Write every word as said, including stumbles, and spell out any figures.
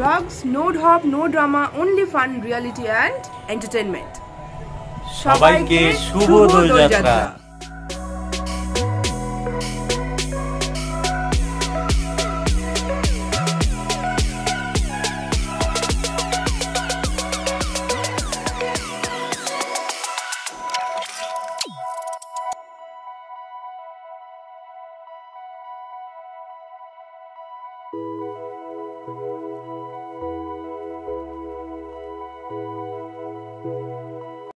vlogs, no dhop, no drama, only fun, reality and entertainment. সবাইকে শুভ দোল যাত্রা।